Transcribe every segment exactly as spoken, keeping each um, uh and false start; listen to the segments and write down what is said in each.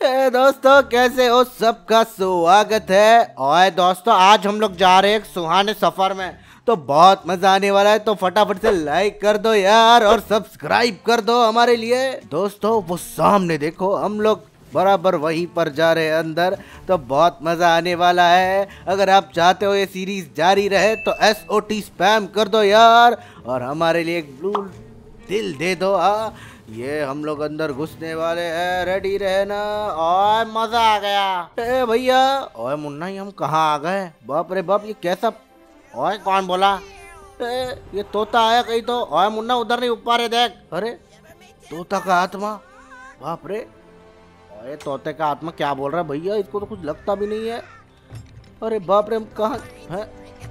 ए दोस्तों, कैसे हो? सबका स्वागत है। और दोस्तों, आज हम लोग जा रहे हैं एक सुहाने सफर में, तो बहुत मजा आने वाला है। तो फटाफट से लाइक कर दो यार और सब्सक्राइब कर दो हमारे लिए। दोस्तों, वो सामने देखो, हम लोग बराबर वहीं पर जा रहे हैं अंदर, तो बहुत मजा आने वाला है। अगर आप चाहते हो ये सीरीज जारी रहे तो एस ओ टी स्पैम कर दो यार, और हमारे लिए एक ब्लू दिल दे दो। हाँ, ये हम लोग अंदर घुसने वाले हैं, रेडी रहना। और मजा आ गया। ए भैया, ओए मुन्ना, ये हम कहाँ आ गए? बाप रे बाप, ये कैसा? ओए कौन बोला? ए, ये तोता आया कहीं तो। ओए मुन्ना, उधर नहीं, ऊपर है देख। अरे तोता का आत्मा, बाप रे। ओए तोते का आत्मा क्या बोल रहा है भैया? इसको तो कुछ लगता भी नहीं है। अरे बाप रे, हम कहाँ है?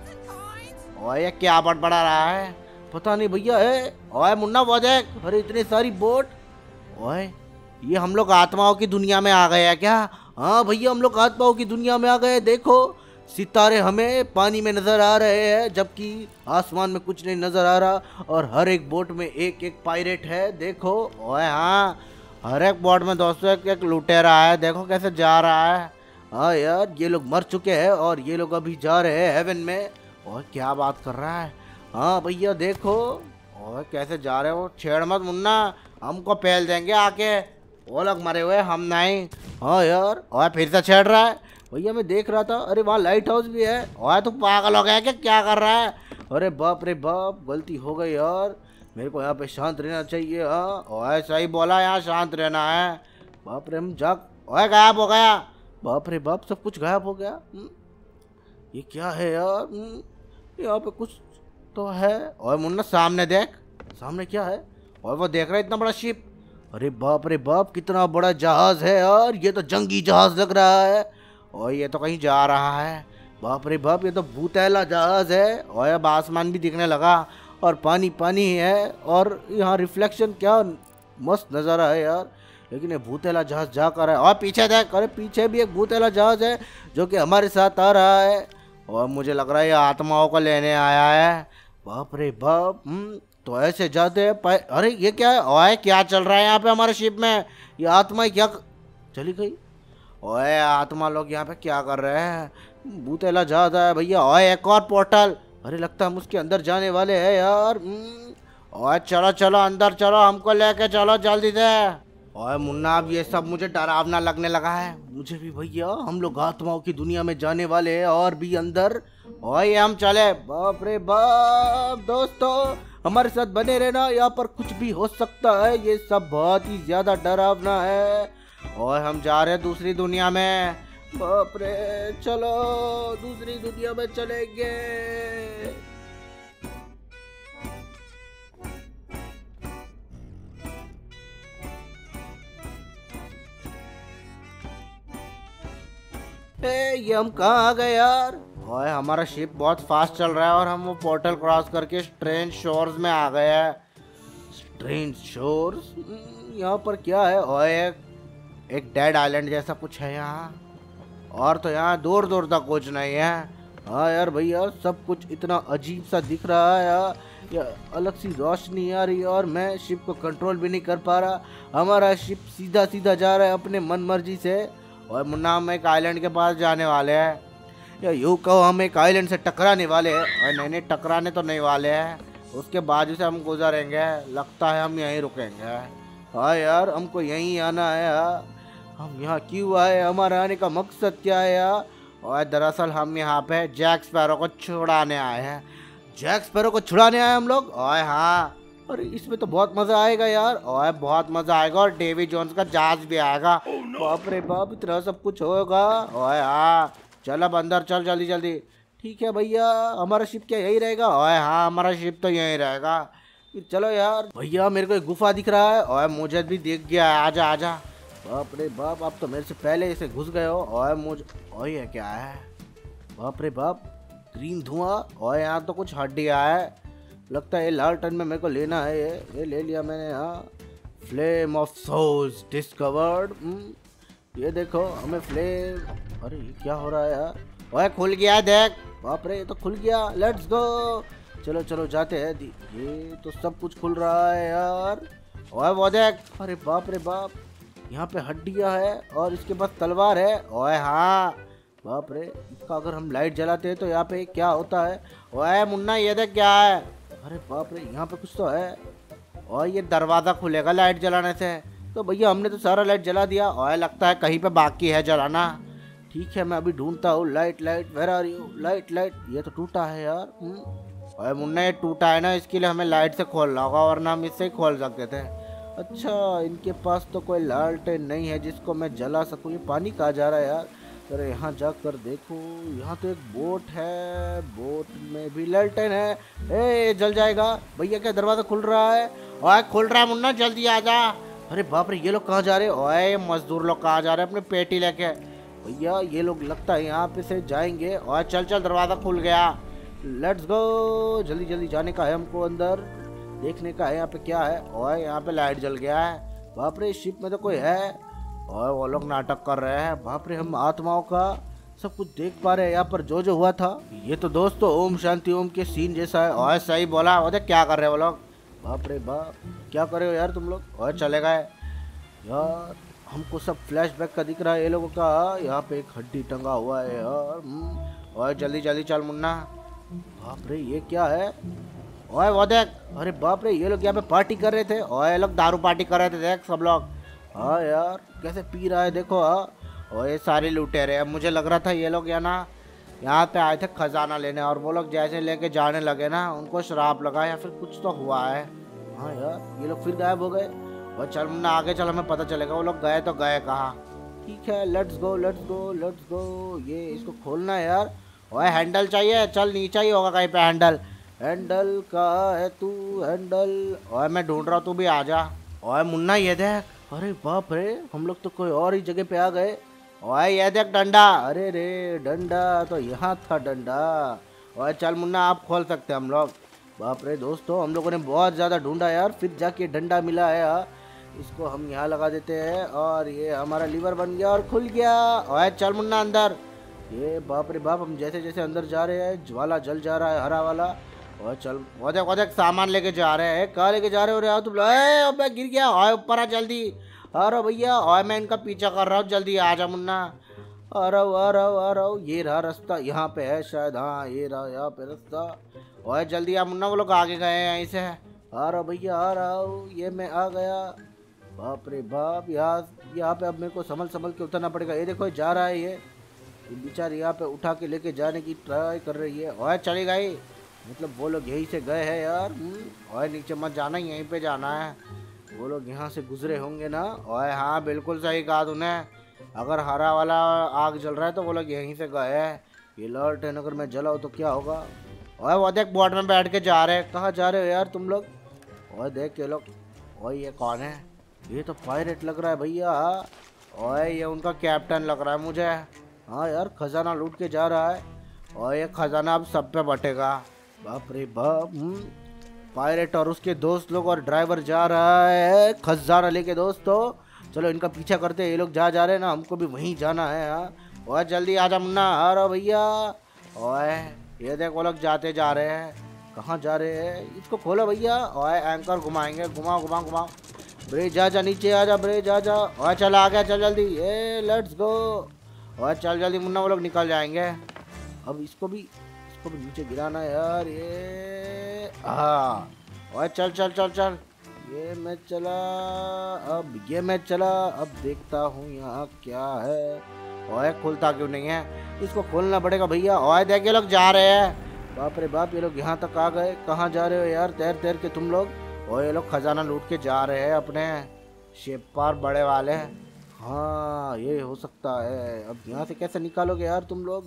ओए ये क्या बड़बड़ा रहा है? पता नहीं भैया है। ओए मुन्ना, वो देख। अरे इतनी सारी बोट। ओए ये हम लोग आत्माओं की दुनिया में आ गए हैं क्या? हाँ भैया, हम लोग आत्माओं की दुनिया में आ गए। देखो, सितारे हमें पानी में नजर आ रहे हैं, जबकि आसमान में कुछ नहीं नजर आ रहा। और हर एक बोट में एक एक पायरेट है। देखो, ओए हाँ, हर एक बोट में दोस्तों एक एक लुटेरा है। देखो कैसे जा रहा है। हाँ यार, ये लोग मर चुके हैं और ये लोग अभी जा रहे हैं हेवन में। और क्या बात कर रहा है? हाँ भैया देखो, और कैसे जा रहे हो। छेड़ मत मुन्ना, हमको पहल देंगे आके। वो लोग मरे हुए, हम नहीं। हाँ यार, और फिर से छेड़ रहा है भैया। मैं देख रहा था, अरे वहाँ लाइट हाउस भी है। और तू पागल हो गया क्या? क्या कर रहा है? अरे बाप रे बाप, गलती हो गई यार। मेरे को यहाँ पे शांत रहना चाहिए। हाँ और सही बोला, यहाँ शांत रहना है। बाप रे, हम जाग। ओए गायब हो गया। बाप रे बाप, सब कुछ गायब हो गया। ये क्या है यार? यहाँ पे कुछ तो है। और मुन्ना सामने देख, सामने क्या है? और वो देख रहा है इतना बड़ा शिप। अरे बाप रे बाप, कितना बड़ा जहाज है यार। ये तो जंगी जहाज लग रहा है। और ये तो कहीं जा रहा है। बाप रे बाप, ये तो भूतैला जहाज है। और अब आसमान भी दिखने लगा और पानी पानी है। और यहाँ रिफ्लेक्शन क्या मस्त नज़ारा है यार। लेकिन ये भूतैला जहाज जा कर है। और पीछे देख, अरे पीछे भी एक भूतैला जहाज है जो कि हमारे साथ आ रहा है। और मुझे लग रहा है ये आत्माओं को लेने आया है। बाप रे बाप, हम्म तो ऐसे जाते हैं। अरे ये क्या है? ओए क्या चल रहा है यहाँ पे हमारे शिप में? ये आत्मा क्या चली गई? ओए आत्मा लोग यहाँ पे क्या कर रहे हैं? भूतेला जहाज है भैया। ओए एक और पोर्टल। अरे लगता है हम उसके अंदर जाने वाले हैं यार। ओए चलो चलो अंदर चलो, हमको लेके चलो जल्दी से। ओए मुन्ना, अब ये सब मुझे डरावना लगने लगा है। मुझे भी भैया, हम लोग आत्माओं की दुनिया में जाने वाले हैं और भी अंदर। ओए हम चले। बाप रे बाप, दोस्तों हमारे साथ बने रहना, यहाँ पर कुछ भी हो सकता है। ये सब बहुत ही ज्यादा डरावना है। और हम जा रहे हैं दूसरी दुनिया में। बाप रे, चलो दूसरी दुनिया में चलेंगे। ए, ये हम कहाँ आ गए यार? ओए हमारा शिप बहुत फास्ट चल रहा है और हम वो पोर्टल क्रॉस करके स्ट्रेंज शोर्स में आ गए हैं। स्ट्रेंज शोर्स, यहाँ पर क्या है? ओए एक, एक डेड आइलैंड जैसा कुछ है यहाँ। और तो यहाँ दूर दूर तक कुछ नहीं है। हाँ यार भैया, सब कुछ इतना अजीब सा दिख रहा है यार। या अलग सी रोशनी आ रही है और मैं शिप को कंट्रोल भी नहीं कर पा रहा। हमारा शिप सीधा सीधा जा रहा है अपने मन मर्जी से। और मुन्ना, हम एक आइलैंड के पास जाने वाले हैं, या यूँ कहो हम एक आइलैंड से टकराने वाले हैं। और नहीं नहीं, टकराने तो नहीं वाले हैं, उसके बाजू से हम गुजरेंगे। लगता है हम यहीं रुकेंगे। हाँ यार, हमको यहीं आना है। हम यहाँ क्यों आए? हमारा आने का मकसद क्या है यार? और दरअसल हम यहाँ पे जैक स्पैरो को छुड़ाने आए हैं। जैक स्पैरो को छुड़ाने आए हम लोग? ओए हाँ, और इसमें तो बहुत मजा आएगा यार। और बहुत मजा आएगा, और डेवी जोन्स का जहाज भी आएगा। बाप रे बाप, इतना सब कुछ होगा। ओए हाँ, चल अब अंदर चल जल्दी जल्दी। ठीक है भैया, हमारा शिप क्या यही रहेगा? ओए हाँ, हमारा शिप तो यही रहेगा। चलो यार भैया, मेरे को एक गुफा दिख रहा है। और मुझे भी दिख गया है, आजा आजा। बाप रे बाप, आप तो मेरे से पहले इसे घुस गए हो। और मुझे और ये क्या है? बाप रे बाप, ग्रीन धुआं। और यहाँ तो कुछ हड्डियाँ है। लगता है ये लाल टन में मेरे को लेना है। ये ये ले लिया मैंने। हाँ, फ्लेम ऑफ सोल्स डिस्कवर्ड। ये देखो हमें फ्लेम। अरे ये क्या हो रहा है यार? ओए खुल गया देख। बाप रे, ये तो खुल गया। लेट्स गो, चलो चलो जाते हैं। ये तो सब कुछ खुल रहा है यार। ओए वो देख। अरे बाप रे बाप, यहाँ पे हड्डियाँ है और इसके पास तलवार है। ओए हाँ, बाप रे, इसका अगर हम लाइट जलाते हैं तो यहाँ पे क्या होता है। ओए मुन्ना ये देख क्या है। अरे बाप रे, यहाँ पे कुछ तो है और ये दरवाज़ा खुलेगा लाइट जलाने से। तो भैया हमने तो सारा लाइट जला दिया और लगता है कहीं पे बाकी है जलाना। ठीक है, मैं अभी ढूंढता हूँ। Light light where are you. Light light, ये तो टूटा है यार। और मुन्ना ये टूटा है ना, इसके लिए हमें लाइट से खोलना होगा वरना हम इससे ही खोल सकते थे। अच्छा, इनके पास तो कोई लालटेन नहीं है जिसको मैं जला सकूँ। ये पानी कहाँ जा रहा है यार। अरे यहाँ जाकर देखो, यहाँ तो एक बोट है, बोट में भी लालटेन है। ए जल जाएगा भैया। क्या दरवाज़ा खुल रहा है। ओए खुल रहा है मुन्ना, जल्दी आ जा। अरे बाप रे, ये लोग कहाँ जा रहे हैं। ओए मजदूर लोग कहाँ जा रहे हैं अपने पेटी लेके। भैया ये लोग लगता है यहाँ पे से जाएंगे। और चल चल, दरवाज़ा खुल गया। लेट्स गो, जल्दी जल्दी जाने का है हमको, अंदर देखने का है यहाँ पे क्या है। और यहाँ पे लाइट जल गया है। बाप रे, शिप में तो कोई है और वो लोग नाटक कर रहे हैं। बाप रे, हम आत्माओं का सब कुछ देख पा रहे हैं यहाँ पर जो जो हुआ था। ये तो दोस्तों ओम शांति ओम के सीन जैसा है। और सही बोला। और क्या कर रहे हो वो लोग। बाप रे बाप, क्या कर रहे हो यार तुम लोग। और चले गए यार, हमको सब फ्लैशबैक का दिख रहा है ये लोगों का। यहाँ पे एक हड्डी टंगा हुआ है यार। और जल्दी जल्दी चल मुन्ना। बाप रे, ये क्या है। ओए वो देख। अरे बाप रे, ये लोग यहाँ पे पार्टी कर रहे थे। और ये लोग दारू पार्टी कर रहे थे, देख सब लोग। हाँ यार, कैसे पी रहा है देखो। हाँ, और ये सारे लुटेरे हैं। मुझे लग रहा था ये लोग या ना यहाँ पे आए थे खजाना लेने, और वो लोग जैसे लेके जाने लगे ना, उनको शराब लगा या फिर कुछ तो हुआ है। हाँ यार, ये लोग फिर गायब हो गए। और चल मुन्ना आगे चल, हमें पता चलेगा वो लोग गए तो गए कहाँ। ठीक है, let's go let's go let's go. ये इसको खोलना है यार। ओए हैंडल चाहिए, चल नीचे ही होगा कहीं पे हैंडल। हैंडल का है तू, हैंडल। ओए मैं ढूंढ रहा हूँ, तू भी आ जा। ओए मुन्ना ये देख। अरे बाप रे, हम लोग तो कोई और ही जगह पे आ गए। ओए ये देख डंडा। अरे रे, डंडा तो यहाँ था डंडा। ओए चल मुन्ना, आप खोल सकते हैं हम लोग। बाप रे दोस्तों, हम लोगों ने बहुत ज़्यादा ढूंढा यार, फिर जाके डंडा मिला है। इसको हम यहाँ लगा देते हैं और ये हमारा लीवर बन गया और खुल गया। ओए चल मुन्ना अंदर। ये बाप रे बाप, हम जैसे जैसे अंदर जा रहे हैं ज्वाला जल जा रहा है हरा वाला। और चल वो देख वो देख, सामान लेके जा रहे हैं। कहाँ लेके जा रहे हो रे तुम लोग। अबे गिर गया। ओए ऊपर आ जल्दी। अरे भैया, और मैं इनका पीछा कर रहा हूँ, जल्दी आ जा मुन्ना। आ रहा हूँ आ रहा हूँ आ रहा हूँ। ये रहा रास्ता, यहाँ पे है शायद। हाँ ये रहा यहाँ पे रास्ता। और जल्दी आ मुन्ना, वो लोग आगे गए हैं यहीं से। आ रहा भैया आ रहा हूँ, ये मैं आ गया। बाप रे बाप, यहाँ यहाँ पे अब मेरे को संभल संभल के उतरना पड़ेगा। ये देखो जा रहा है ये बेचारी, यहाँ पे उठा के लेके जाने की ट्राई कर रही है। और चली गई, मतलब वो लोग यहीं से गए हैं यार। और नीचे मत जाना, यहीं पे जाना है। वो लोग यहाँ से गुजरे होंगे ना। और हाँ बिल्कुल सही कहा तूने, अगर हरा वाला आग जल रहा है तो वो लोग यहीं से गए हैं। ये लालटेन अगर मैं जलाऊँ तो क्या होगा। और वो देख बोट में बैठ के जा रहे हैं। कहाँ जा रहे हो यार तुम लोग। और देख ये लोग। और ये कौन है। ये तो पायरेट लग रहा है भैया। और ये उनका कैप्टन लग रहा है मुझे। हाँ यार, खजाना लूट के जा रहा है और ये खजाना अब सब पे बटेगा। बाप रे बाप। पायरेट और उसके दोस्त लोग और ड्राइवर जा रहा है खजाना लेके। दोस्तों चलो इनका पीछा करते हैं, ये लोग जा जा रहे हैं ना, हमको भी वहीं जाना है। हाँ और जल्दी आ जा मुन्ना। अरे भैया, ओए ये देख वो लोग जाते जा रहे हैं। कहाँ जा रहे हैं, इसको खोलो भैया। ओए एंकर घुमाएंगे, घुमाओ घुमाओ घुमाओ। ब्रेज जा जा, नीचे आ जा, ब्रेज जा जा। और चल आ गया, चल जल्दी। ये लेट्स गो। और चल जल्दी मुन्ना, वो लोग निकल जाएंगे। अब इसको भी इसको भी नीचे गिराना है यार। ये हाँ, और चल चल चल चल। ये मैं चला, अब ये मैं चला। अब देखता हूँ यहाँ क्या है। और खुलता क्यों नहीं है, इसको खोलना पड़ेगा भैया। और देख ये लोग जा रहे हैं। बाप रे बाप, ये लोग यहाँ तक आ गए। कहाँ जा रहे हो यार तैर तैर के तुम लोग। और ये लोग खजाना लूट के जा रहे हैं अपने शेप पार बड़े वाले। हाँ ये हो सकता है। अब यहाँ से कैसे निकालोगे यार तुम लोग।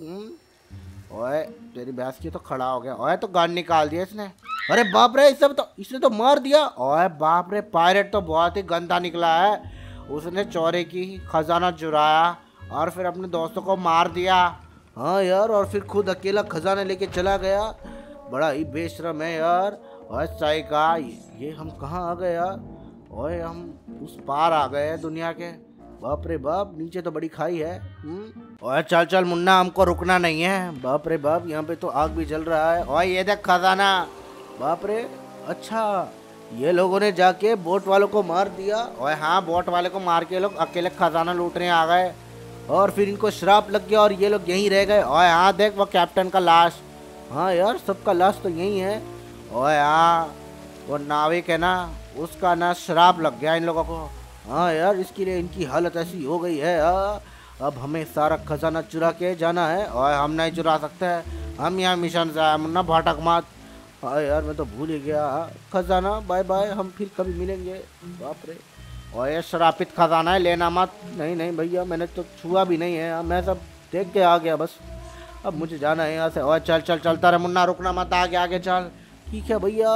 ओए तेरी भैंस की तो खड़ा हो गया। ओए तो गन निकाल दिया इसने। अरे बाप रे, इसने तो इसने तो मार दिया। ओए बाप रे, पायरेट तो बहुत ही गंदा निकला है। उसने चोरी की, खजाना चुराया और फिर अपने दोस्तों को मार दिया। हाँ यार, और फिर खुद अकेला खजाना लेके चला गया। बड़ा ही बेशरम है यार। और सही कहा, ये हम कहाँ आ गए यार। ओए हम उस पार आ गए हैं दुनिया के। बाप रे बाप, नीचे तो बड़ी खाई है। और चल चल मुन्ना, हमको रुकना नहीं है। बाप रे बाप, यहाँ पे तो आग भी जल रहा है। और ये देख खजाना। बाप रे, अच्छा ये लोगों ने जाके बोट वालों को मार दिया और हाँ बोट वाले को मार के लोग अकेले खजाना लूटने आ गए और फिर इनको श्राप लग गया और ये लोग यहीं रह गए। और हाँ देख वो कैप्टन का लाश, हाँ यार सबका लाश तो यहीं है। और हाँ वो नाविक है ना, उसका ना श्राप लग गया इन लोगों को। हाँ यार इसके लिए इनकी हालत ऐसी हो गई है। हाँ अब हमें सारा खजाना चुरा के जाना है और हम नहीं चुरा सकते, हम यहाँ मिशन से आए मुन्ना, भटक मत। हाँ यार मैं तो भूल ही गया। खजाना बाय बाय, हम फिर कभी मिलेंगे। बाप रे, और ये श्रापित खजाना है, लेना मत। नहीं नहीं भैया मैंने तो छुआ भी नहीं है, मैं सब देख के आ गया बस। अब मुझे जाना है यहाँ से। और चल चल चलता रहे मुन्ना, रुकना मत, आगे आगे चल। ठीक है भैया,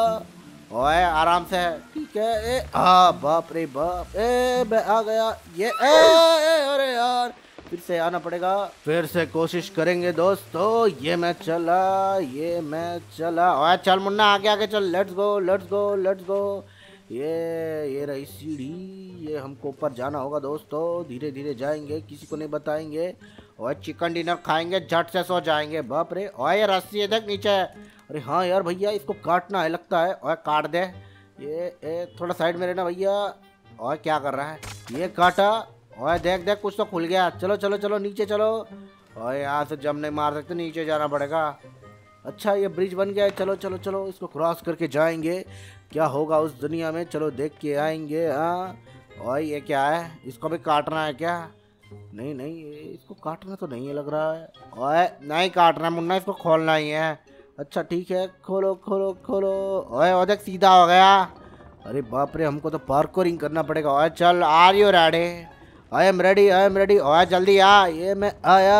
ओए आराम से, ठीक है। ए हाँ बाप रे बाप, ए मैं आ गया। ये ए, ए अरे यार फिर से आना पड़ेगा, फिर से कोशिश करेंगे दोस्तों। ये मैं चला, ये मैं चला। ओए चल मुन्ना आगे आगे चल, let's go let's go let's go. ये ये रही सीढ़ी, ये हमको ऊपर जाना होगा दोस्तों। धीरे धीरे जाएंगे, किसी को नहीं बताएंगे। और चिकन डिनर खाएंगे, झट से सो जाएंगे। बाप रे, और ये रस्सी है देख नीचे। अरे हाँ यार भैया इसको काटना है लगता है। और काट दे ये, ए, थोड़ा साइड में रहना भैया। और क्या कर रहा है, ये काटा। और देख देख कुछ तो खुल गया। चलो चलो चलो नीचे चलो। और यहाँ से जम नहीं मार सकते, नीचे जाना पड़ेगा। अच्छा ये ब्रिज बन गया है, चलो चलो चलो इसको क्रॉस करके जाएंगे। क्या होगा उस दुनिया में, चलो देख के आएंगे। हाँ और ये क्या है, इसको भी काटना है क्या? नहीं नहीं इसको काटना तो नहीं है लग रहा है। ओए नहीं काटना है मुन्ना, इसको खोलना ही है। अच्छा ठीक है, खोलो खोलो खोलो। ओए वो देख सीधा हो गया। अरे बाप रे, हमको तो पार्कोरिंग करना पड़ेगा। ओए चल, are you ready? I am ready I am ready. ओए जल्दी आ, ये मैं आया।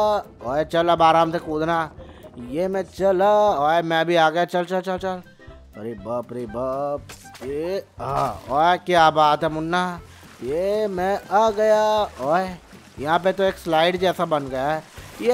ओए चल अब आराम से कूदना। ये मैं चला। ओए मैं भी आ गया, चल चल चल चल। अरे बाप रे बाप, ये हाँ। ओए क्या बात है मुन्ना, ये मैं आ गया। ओए यहाँ पे तो एक स्लाइड जैसा बन गया है।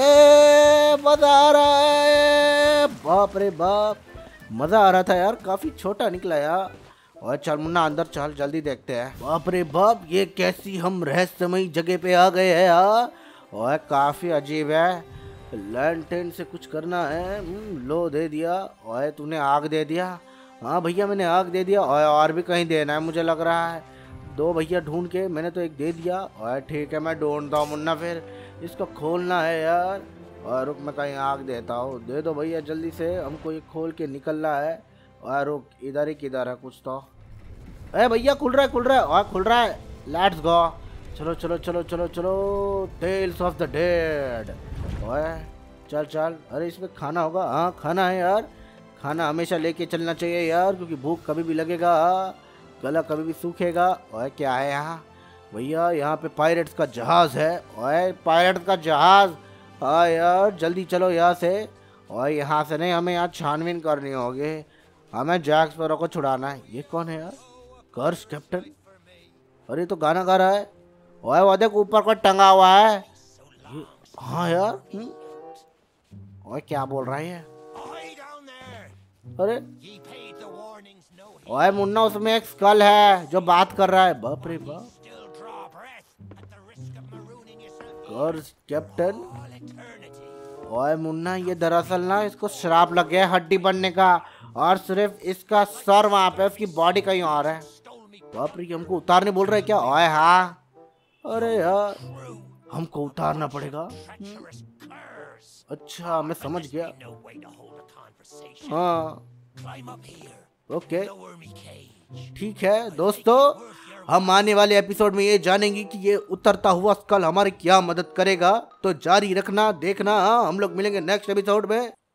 ये मज़ा आ रहा है, बाप रे बाप मज़ा आ रहा था यार, काफ़ी छोटा निकला यार। और चल मुन्ना अंदर चल, जल्दी देखते हैं। बाप रे बाप, ये कैसी हम रहस्यमयी जगह पे आ गए हैं यार। और काफ़ी अजीब है, लैंटर्न से कुछ करना है। लो दे दिया। और तूने आग दे दिया? हाँ भैया मैंने आग दे दिया। और और भी कहीं देना है मुझे लग रहा है। दो भैया ढूंढ के, मैंने तो एक दे दिया। और ठीक है मैं ढूंढता हूँ मुन्ना, फिर इसको खोलना है यार। और रुक मैं कहीं आग देता हूँ, दे दो भैया जल्दी से, हमको ये खोल के निकलना है। और रुक, इधर ही किधर है कुछ तो। अरे भैया खुल रहा है खुल रहा है और खुल रहा है, लेट्स गो। चलो चलो चलो चलो चलो, टेल्स ऑफ द डेड। ओए चल चल। अरे इसमें खाना होगा, हाँ खाना है यार। खाना हमेशा लेके चलना चाहिए यार, क्योंकि भूख कभी भी लगेगा, गला कभी भी सूखेगा। और क्या है यहाँ भैया, यहाँ पे पायरेट्स का जहाज है। और पायरेट्स का जहाज, हाँ यार जल्दी चलो यहाँ से। और यहाँ से नहीं, हमें यहाँ छानबीन करनी होगी, हमें जैक स्पैरो को छुड़ाना है। ये कौन है यार, कर्स कैप्टन? अरे तो गाना गा रहा है। ओए वो देख ऊपर को टंगा हुआ है। हाँ यार, ओए क्या बोल रहा है? अरे ओए मुन्ना, उसमें एक स्कल है जो बात कर रहा है। बाप रे बाप, कर्स कैप्टन। ओए मुन्ना, ये दरअसल ना इसको श्राप लग गया हड्डी बनने का, और सिर्फ इसका सर वहाँ पे, उसकी बॉडी कहीं और है। बाप रे, हमको उतारने बोल रहे क्या? ओए हाँ, अरे यार हमको उतारना पड़ेगा। अच्छा मैं समझ गया। हाँ ओके ठीक है दोस्तों, हम आने वाले एपिसोड में ये जानेंगे कि ये उतरता हुआ स्कल हमारी क्या मदद करेगा। तो जारी रखना देखना। हाँ हम लोग मिलेंगे नेक्स्ट एपिसोड में।